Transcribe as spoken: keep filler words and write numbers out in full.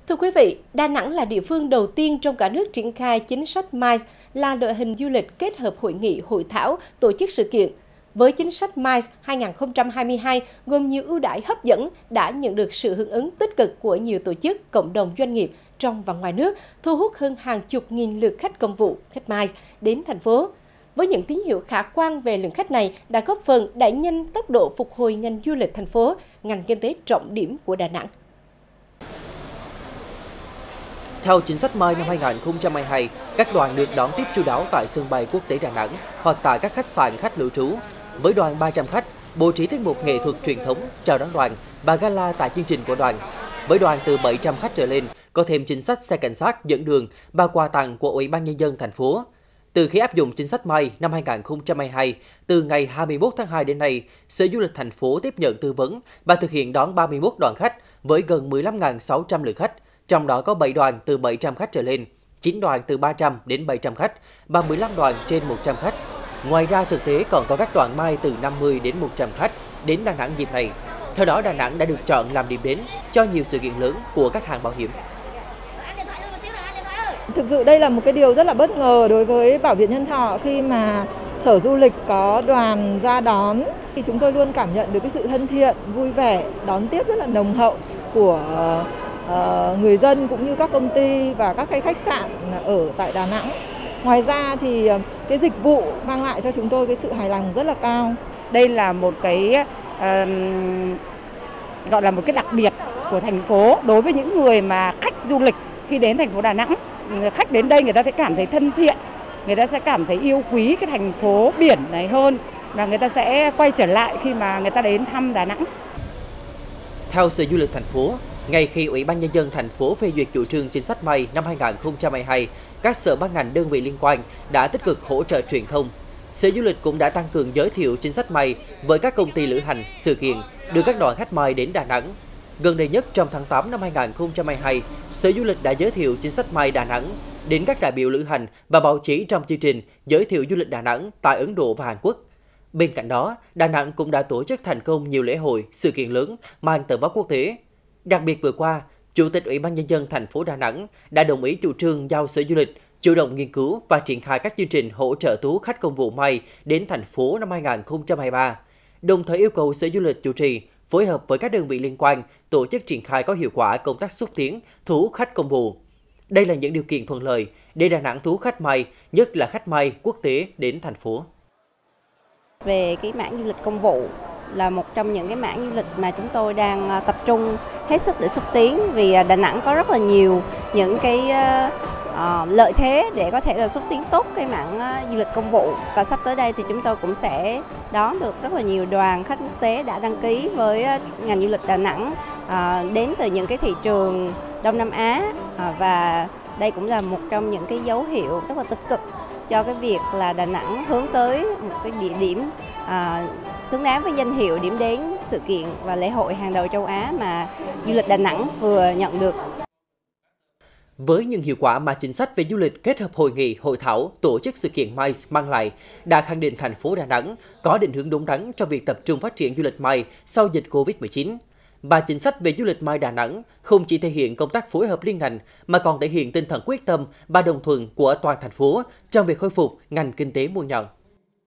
Thưa quý vị, Đà Nẵng là địa phương đầu tiên trong cả nước triển khai chính sách MICE là đội hình du lịch kết hợp hội nghị, hội thảo, tổ chức sự kiện. Với chính sách MICE hai nghìn không trăm hai mươi hai gồm nhiều ưu đãi hấp dẫn đã nhận được sự hưởng ứng tích cực của nhiều tổ chức, cộng đồng doanh nghiệp trong và ngoài nước, thu hút hơn hàng chục nghìn lượt khách công vụ, khách MICE đến thành phố. Với những tín hiệu khả quan về lượng khách này đã góp phần đẩy nhanh tốc độ phục hồi ngành du lịch thành phố, ngành kinh tế trọng điểm của Đà Nẵng. Theo chính sách MICE năm hai nghìn không trăm hai mươi hai, các đoàn được đón tiếp chu đáo tại sân bay quốc tế Đà Nẵng hoặc tại các khách sạn khách lưu trú. Với đoàn ba trăm khách, bố trí tiết mục nghệ thuật truyền thống, chào đón đoàn và gala tại chương trình của đoàn. Với đoàn từ bảy trăm khách trở lên, có thêm chính sách xe cảnh sát dẫn đường và quà tặng của Ủy ban Nhân dân thành phố. Từ khi áp dụng chính sách MICE năm hai nghìn không trăm hai mươi hai, từ ngày hai mươi mốt tháng hai đến nay, Sở Du lịch thành phố tiếp nhận tư vấn và thực hiện đón ba mươi mốt đoàn khách với gần mười lăm nghìn sáu trăm lượt khách. Trong đó có bảy đoàn từ bảy trăm khách trở lên, chín đoàn từ ba trăm đến bảy trăm khách và mười lăm đoàn trên một trăm khách. Ngoài ra, thực tế còn có các đoàn MICE từ năm mươi đến một trăm khách đến Đà Nẵng dịp này. Theo đó, Đà Nẵng đã được chọn làm điểm đến cho nhiều sự kiện lớn của các hãng bảo hiểm. Thực sự đây là một cái điều rất là bất ngờ đối với Bảo Việt Nhân Thọ khi mà Sở Du lịch có đoàn ra đón. Thì chúng tôi luôn cảm nhận được cái sự thân thiện, vui vẻ, đón tiếp rất là nồng hậu của uh, người dân cũng như các công ty và các cái khách sạn ở tại Đà Nẵng. Ngoài ra thì cái dịch vụ mang lại cho chúng tôi cái sự hài lòng rất là cao. Đây là một cái uh, gọi là một cái đặc biệt của thành phố đối với những người mà khách du lịch khi đến thành phố Đà Nẵng. Khách đến đây người ta sẽ cảm thấy thân thiện, người ta sẽ cảm thấy yêu quý cái thành phố biển này hơn và người ta sẽ quay trở lại khi mà người ta đến thăm Đà Nẵng. Theo Sở Du lịch thành phố, ngay khi Ủy ban Nhân dân thành phố phê duyệt chủ trương chính sách MICE năm hai nghìn không trăm hai mươi hai, các sở ban ngành đơn vị liên quan đã tích cực hỗ trợ truyền thông. Sở Du lịch cũng đã tăng cường giới thiệu chính sách MICE với các công ty lữ hành, sự kiện, đưa các đoàn khách MICE đến Đà Nẵng. Gần đây nhất trong tháng tám năm hai nghìn không trăm hai mươi hai, Sở Du lịch đã giới thiệu chính sách MICE Đà Nẵng đến các đại biểu lữ hành và báo chí trong chương trình giới thiệu du lịch Đà Nẵng tại Ấn Độ và Hàn Quốc. Bên cạnh đó, Đà Nẵng cũng đã tổ chức thành công nhiều lễ hội, sự kiện lớn mang tầm vóc quốc tế. Đặc biệt vừa qua, Chủ tịch Ủy ban Nhân dân thành phố Đà Nẵng đã đồng ý chủ trương giao Sở Du lịch chủ động nghiên cứu và triển khai các chương trình hỗ trợ thu hút khách công vụ MICE đến thành phố năm hai nghìn không trăm hai mươi ba, đồng thời yêu cầu Sở Du lịch chủ trì phối hợp với các đơn vị liên quan tổ chức triển khai có hiệu quả công tác xúc tiến, thu hút khách công vụ. Đây là những điều kiện thuận lợi để Đà Nẵng thu hút khách MICE, nhất là khách MICE quốc tế đến thành phố. Về cái mảng du lịch công vụ là một trong những cái mảng du lịch mà chúng tôi đang tập trung hết sức để xúc tiến, vì Đà Nẵng có rất là nhiều những cái uh, lợi thế để có thể là xúc tiến tốt cái mảng uh, du lịch công vụ. Và sắp tới đây thì chúng tôi cũng sẽ đón được rất là nhiều đoàn khách quốc tế đã đăng ký với uh, ngành du lịch Đà Nẵng uh, đến từ những cái thị trường Đông Nam Á, uh, và đây cũng là một trong những cái dấu hiệu rất là tích cực cho cái việc là Đà Nẵng hướng tới một cái địa điểm à, xứng đáng với danh hiệu điểm đến sự kiện và lễ hội hàng đầu châu Á mà du lịch Đà Nẵng vừa nhận được. Với những hiệu quả mà chính sách về du lịch kết hợp hội nghị, hội thảo, tổ chức sự kiện MICE mang lại, đã khẳng định thành phố Đà Nẵng có định hướng đúng đắn trong việc tập trung phát triển du lịch MICE sau dịch Covid mười chín. Và chính sách về du lịch MICE Đà Nẵng không chỉ thể hiện công tác phối hợp liên ngành mà còn thể hiện tinh thần quyết tâm và đồng thuận của toàn thành phố trong việc khôi phục ngành kinh tế mũi nhọn.